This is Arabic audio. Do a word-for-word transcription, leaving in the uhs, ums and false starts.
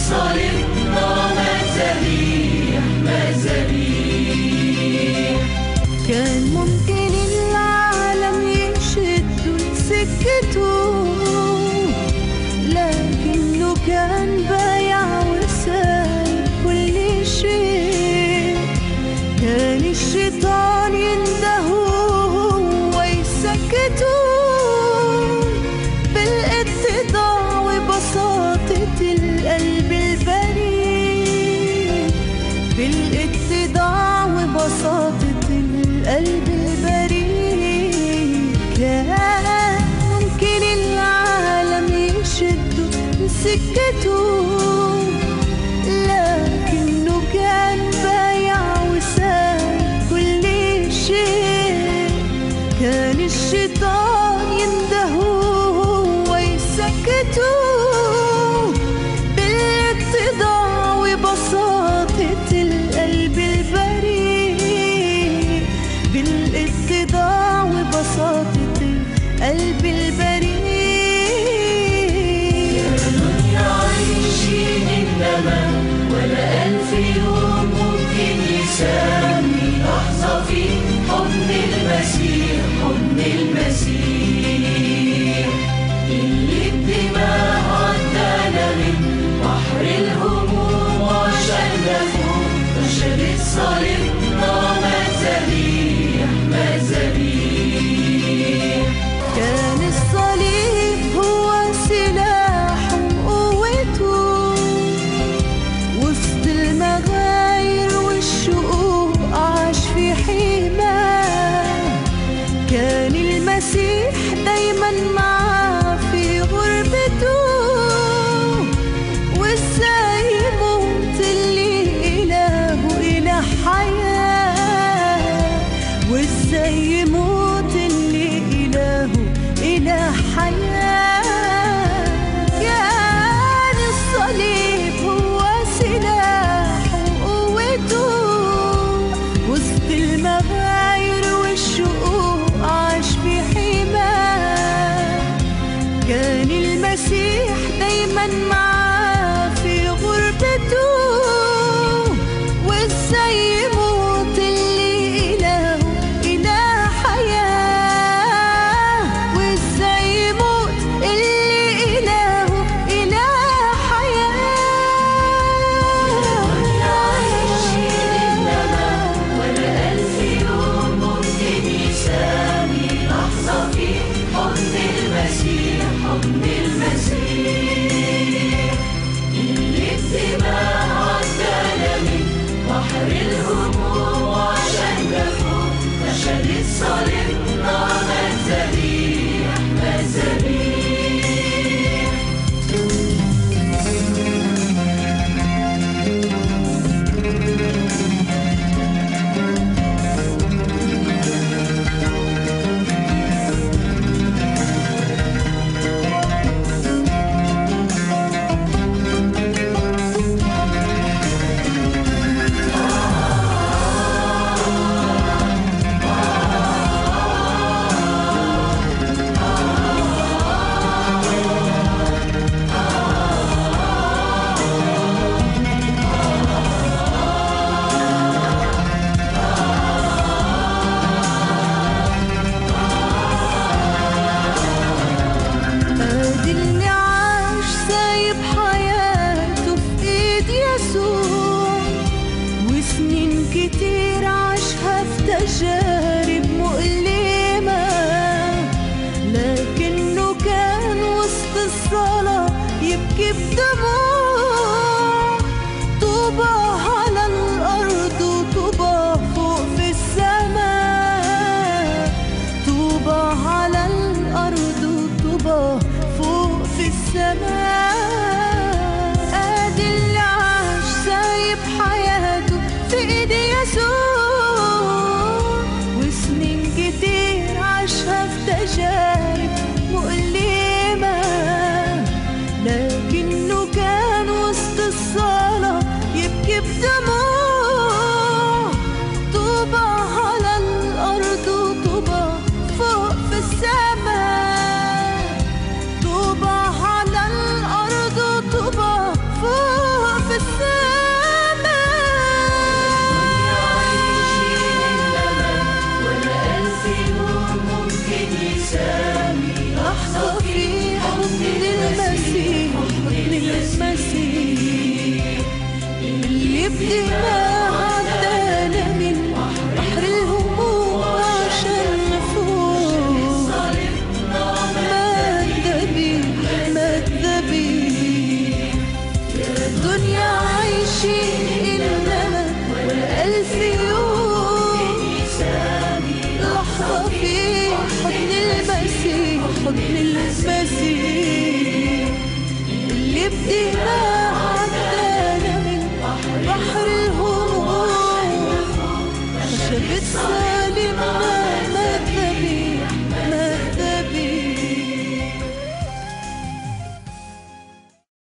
صليبنا مذابيح مذابيح. كان ممكن العالم يشد لسكته، لكنه كان بايع وسايب كل شيء. كان الشيطان يندهه ويسكته بالاتضاع وبساطة القلب البريء، بالاتضاع وبساطة القلب البريء. كان ممكن العالم يشده لسكته، لكنه كان بايع وسايب كل شيء. كان الشيطان يندهه ويسكته بالاتضاع وبساطة القلب البريء، بالاتضاع وبساطة القلب البريء. كانوا عايشين إنما ولا ألف يوم ممكن يسامي لحظة في حضن المسيح، حضن المسيح اللي بدماء عدانا من بحر الهموم وعشان نفوق فشلت صليبنا مذابيح مذابيح. كان الصليب هو سلاحه وقوته وسط المغاير والشقوق، عاش في حماه. كان المسيح دايما معاه في غربته، وازاي يموت اللي إلهه إله حياة، وازاي يموت اللي إلهه إله حياة. كان الصليب هو سلاحه وقوته وسط المغاير والشقوق، عاش في حماه. كان المسيح دايما معاه في غربته، وازاي يموت اللي إلهه إله حياة، وازاي يموت اللي إلهه إله حياة. عايشين إنما ولا ألف يوم ممكن يسامي لحظة في حضن المسيح، حضن المسيح اللي بدماء عدانا من بحر الهموم وعشان نفوق فشلت صليبنا مذابيح مذابيح. ادي اللي عاش سايب حياته في ايد يسوع، وسنين كتير عاشها في تجارب مؤلمة، لكنه كان وسط الصلاة يبكي بدموع. طوبى على الأرض وطوبى فوق في السماء، طوبى على الأرض وطوبى فوق في السماء. ادي اللي عاش سايب حياته في ايد يسوع، وسنين كتير عاشها في تجارب مؤلمة، لكنه كان وسط الصلاة يبكي بدموع. طوبى على الأرض وطوبى فوق في السماء، طوبى على الأرض بدماء عدانا من بحر الهموم عشان نفوق. ماذا بي ماذا بي يا دنيا عيشي إنما والألف يوم لحظة في حضن المسيح حضن المسيح اللي بدماء عدانا من بحر الهموم خشبت سالمنا مات